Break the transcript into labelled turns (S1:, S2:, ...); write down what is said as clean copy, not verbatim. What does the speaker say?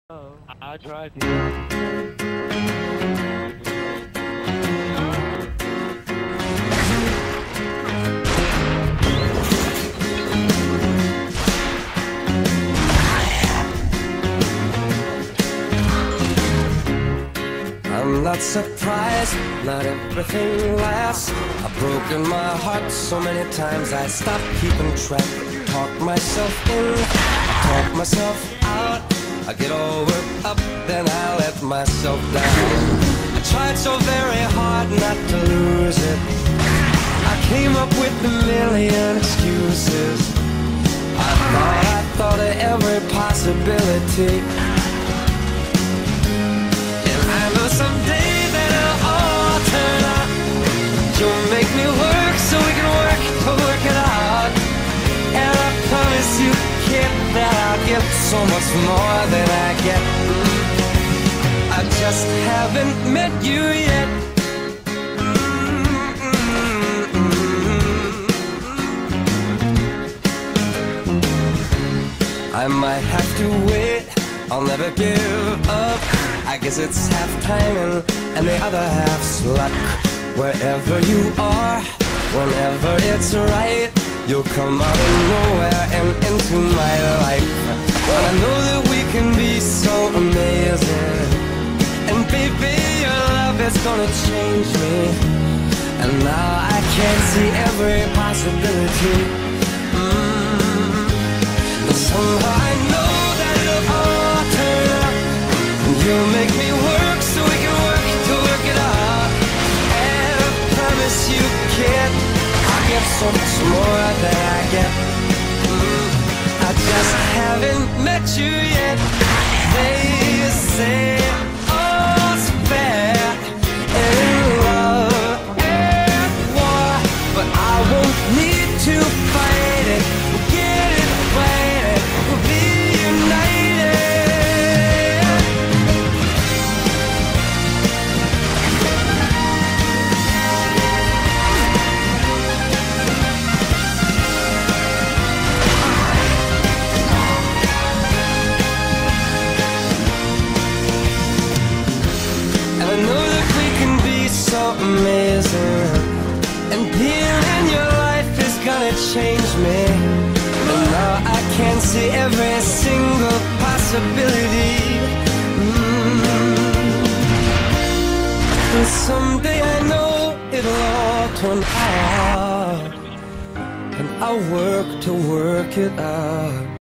S1: Oh, I'll drive you.
S2: I'm not surprised, not everything lasts. I've broken my heart so many times I stopped keeping track. Talk myself in, I talk myself out. I get all worked up, then I let myself down. I tried so very hard not to lose it. I came up with a million excuses. I thought of every possibility. Someday that it'll all turn out. You'll make me work so we can work to work it out. And I promise you, kid, that I'll give so much more than I get. I just haven't met you yet. I might have to wait, I'll never give up. I guess it's half timing and the other half's luck. Wherever you are, whenever it's right, you'll come out of nowhere and into my life. Well, I know that we can be so amazing, and baby, your love is gonna change me. And now I can see every possibility. Somehow I know that it'll all turn out. You'll make me work so we can work to work it out. And I promise you, kid, I'll get so much more than I get. I just haven't met you yet. They say all's fair in love and war, but I won't need to fight it. We'll get it right, we'll be united. I know that we can be so amazing, and being in your life is gonna change me. And now I can see every single possibility. And someday I know it'll all turn out, and I'll work to work it out.